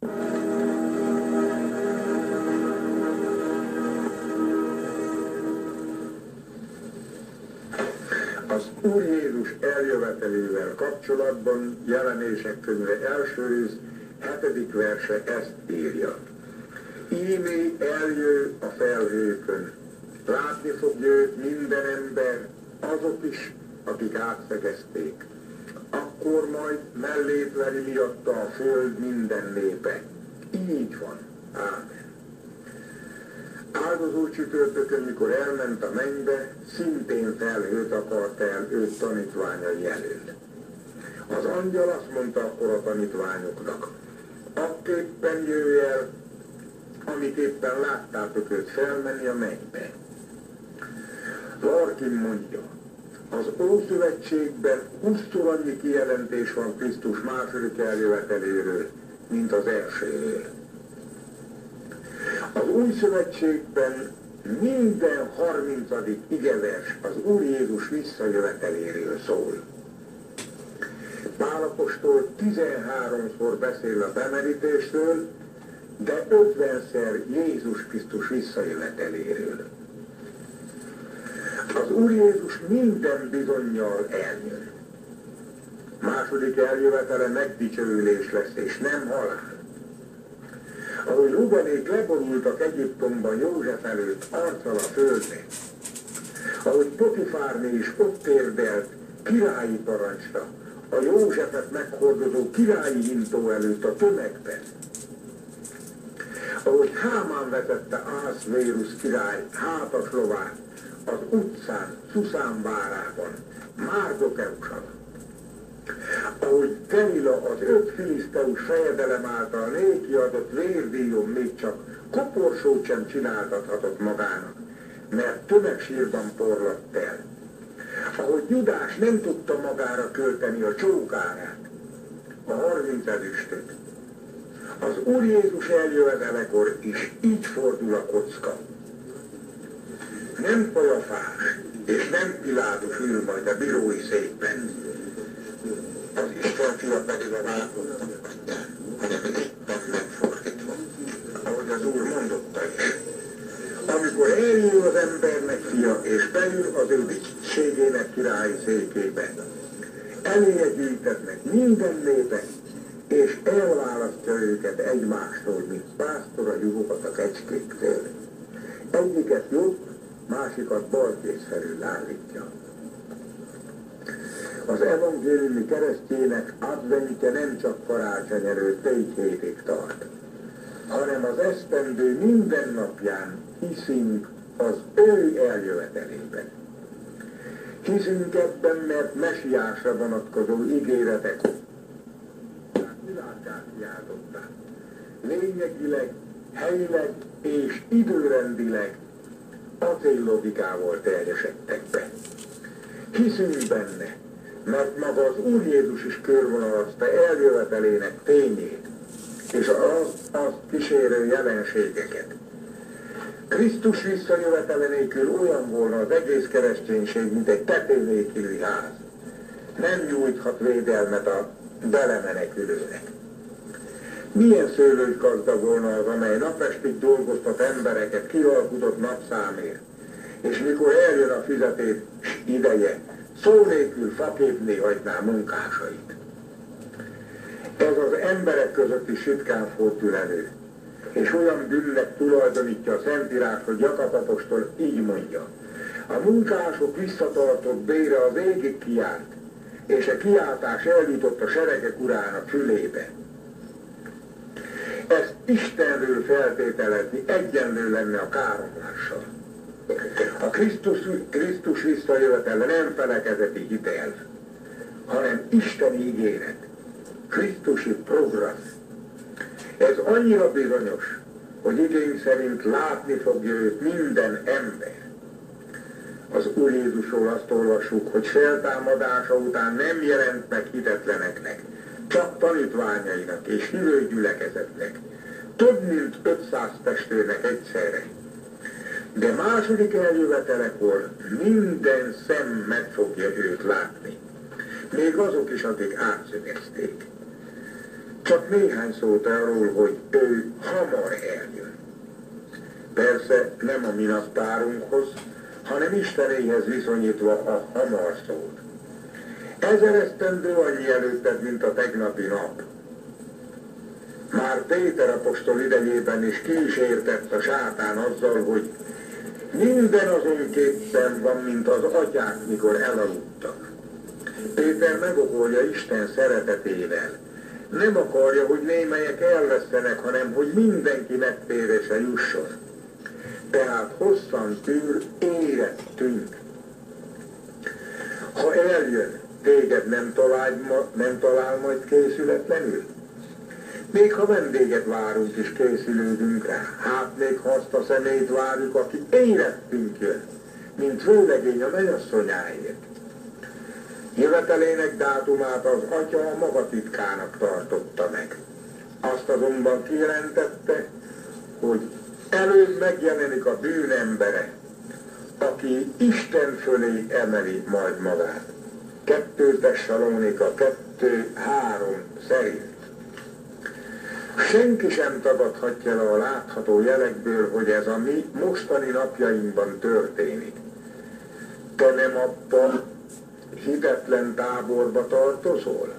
Az Úr Jézus eljövetelével kapcsolatban Jelenések könyve első rész 7. verse ezt írja. Íme eljő a felhőkön, látni fogja őt minden ember, azok is, akik átszegezték. Akkor majd mellét veri miatta a föld minden népe. Így van. Ámen. Áldozó csütörtökön, mikor elment a mennybe, szintén felhőt akart el őt tanítványai előtt. Az angyal azt mondta akkor a tanítványoknak, akképpen jöjj el, amit éppen láttátok őt felmenni a mennybe. Larkin mondja, az Ószövetségben 20-szor annyi kijelentés van Krisztus második eljöveteléről, mint az elsőről. Az Új Szövetségben minden 30. igevers az Úr Jézus visszajöveteléről szól. Pál apostol 13-szor beszél a bemerítésről, de 50-szer Jézus Krisztus visszajöveteléről. Az Úr Jézus minden bizonnyal eljön. Második eljövetele megdicsőülés lesz, és nem halál. Ahogy Rubenék leborultak Egyiptomban József előtt arccal a földre, ahogy Potifárné is ott térdelt királyi parancsra, a Józsefet meghordozó királyi hintó előtt a tömegben, ahogy Hámán vezette Ahaszvérusz király hátas lovát az utcán, Szuszán várában, Márdokeus alatt, ahogy Delila az 5 filiszteus fejedelem által néki adott vérdíjon még csak koporsót sem csináltathatott magának, mert tömegsírban porlatt el. Ahogy Judás nem tudta magára költeni a csókárát, a 30 ezüstöt. Az Úr Jézus eljövetelekor is így fordul a kocka. Nem Kajafás és nem Pilátus ül majd a bírói székben, az Isten fia pedig a vádlottak adtán, hanem éppen megfordítva, ahogy az Úr mondotta is. Amikor eljön az embernek fia, és beül az ő dicsőségének királyi székébe, eléje gyűjtetnek minden népek, és elválasztja őket egymástól, mint pásztor a juhokat a kecskéktől. Egyiket jobb, másikat balkész felül állítja. Az evangéliumi keresztjének adventje nem csak karácsony előtt 4 hétig tart, hanem az esztendő minden napján hiszünk az ő eljövetelében. Hiszünk ebben, mert mesiásra vonatkozó ígéretek világgá kiáltották. Lényegileg, helyileg és időrendileg acéllogikával teljesedtek be. Hiszünk benne, mert maga az Úr Jézus is körvonalazta eljövetelének tényét, és az kísérő jelenségeket. Krisztus visszajövetele nélkül olyan volna az egész kereszténység, mint egy tető nélküli ház. Nem nyújthat védelmet a belemenekülőnek. Milyen szőlőgazda volna az, amely napestig dolgoztat embereket kialkudott napszámért, és mikor eljön a fizetés ideje, szó nélkül faképné hagyná munkásait. Ez az emberek között is ritkán fordul elő, és olyan bűnnek tulajdonítja a Szentírás, hogy Jakab apostol így mondja: a munkások visszatartott bére az égig kiált, és a kiáltás eljutott a seregek urának fülébe. Ezt Istenről feltételezni egyenlő lenne a káromlással. A Krisztus visszajövetele nem felekezeti hitel, hanem isteni ígéret, Krisztusi program. Ez annyira bizonyos, hogy igény szerint látni fogja őt minden ember. Az Úr Jézusról azt olvassuk, hogy feltámadása után nem jelent meg hitetleneknek, csak tanítványainak és hívő gyülekezetnek, több mint 500 testvérnek egyszerre. De második eljövetelekor minden szem meg fogja őt látni, még azok is, akik átszögezték. Csak néhány szót arról, hogy ő hamar eljön. Persze nem a mi naptárunkhoz, hanem Istenéhez viszonyítva a hamar szót. 1000 esztendő annyi előtted, mint a tegnapi nap. Már Péter apostol idejében is kísértett a sátán azzal, hogy minden azonképpen van, mint az atyák, mikor elaludtak. Péter megokolja Isten szeretetével. Nem akarja, hogy némelyek elvesztenek, hanem hogy mindenki megtérésre jusson. Tehát hosszan tűr, érettünk. Ha eljön, téged nem talál majd készületlenül? Még ha vendéget várunk és készülődünk rá, hát még ha azt a személyt várjuk, aki érettünk jön, mint vőlegény a mennyasszonyáért. Jövetelének dátumát az atya a maga titkának tartotta meg. Azt azonban kijelentette, hogy előbb megjelenik a bűnembere, aki Isten fölé emeli majd magát. 2 Tesszalonika 2:3 szerint. Senki sem tagadhatja le a látható jelekből, hogy ez a mi mostani napjainkban történik. Te nem abban hitetlen táborba tartozol?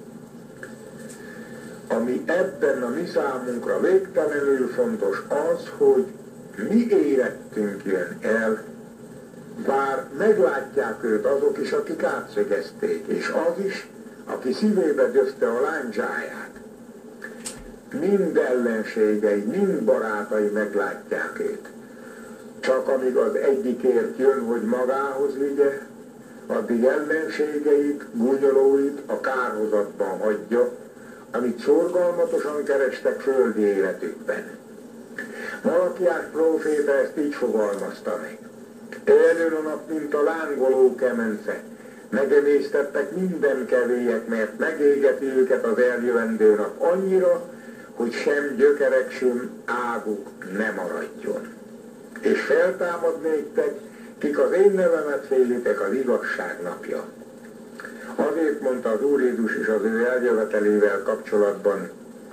Ami ebben a mi számunkra végtelenül fontos az, hogy mi érettünk jön el, bár meglátják őt azok is, akik átszögezték, és az is, aki szívébe döfte a lándzsáját. Mind ellenségei, mind barátai meglátják őt. Csak amíg az egyikért jön, hogy magához vigye, addig ellenségeit, gúnyolóit a kárhozatban hagyja, amit szorgalmatosan kerestek földi életükben. Malakiás próféta ezt így fogalmazta meg. Eljön a nap, mint a lángoló kemence. Megemésztettek minden kevélyek, mert megégeti őket az eljövendő nap annyira, hogy sem gyökerek, sem águk ne maradjon. És feltámad néktek, kik az én nevemet félitek, az igazság napja. Azért mondta az Úr Jézus is az ő eljövetelével kapcsolatban: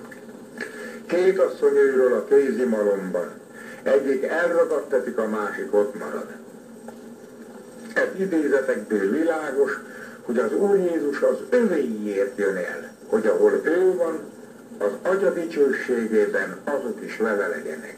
2 asszony őről a kézimalomban, egyik elragadtatik, a másik ott marad. Ez idézetekből világos, hogy az Úr Jézus az övéiért jön el, hogy ahol ő van, az Atya dicsőségében azok is vele legyenek.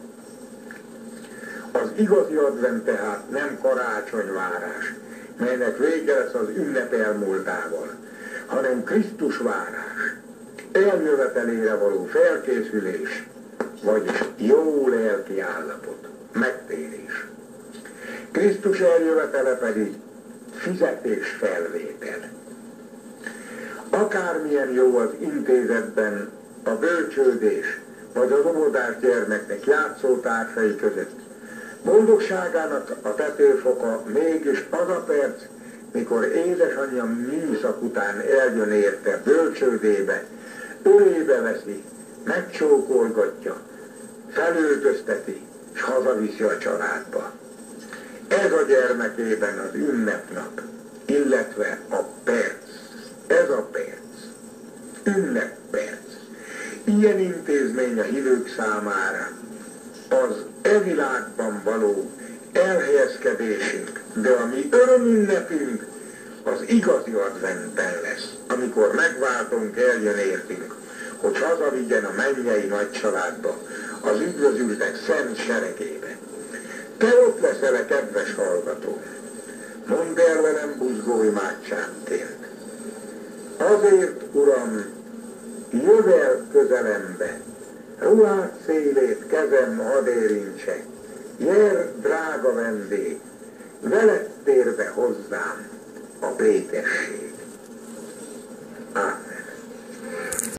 Az igazi advent tehát nem karácsonyvárás, melynek vége lesz az ünnep elmúltával, hanem Krisztus várás, eljövetelére való felkészülés, vagyis jó lelki állapot, megtérés. Krisztus eljövetele pedig fizetésfelvétel. Akármilyen jó az intézetben a bölcsődés, vagy az óvodás gyermeknek játszótársai között, boldogságának a tetőfoka mégis az a perc, mikor édesanyja műszak után eljön érte bölcsődébe, ölébe veszi, megcsókolgatja, felöltözteti, és hazaviszi a családba. Ez a gyermekében az ünnepnap, illetve a perc. Ez a perc. Ünnepperc. Ilyen intézmény a hívők számára az e világban való elhelyezkedésünk, de a mi örömünnepünk az igazi adventben lesz, amikor megváltunk, eljön értünk, hogy hazavigyen a mennyei nagycsaládba, az üdvözültek szent seregébe. Te ott leszel, kedves hallgató, mondd el velem buzgó imádságként. Azért, Uram, jöv el közelembe, ruhád szélét kezem hadd érintse, jel, drága vendég, veled tér be hozzám a békesség. Amen.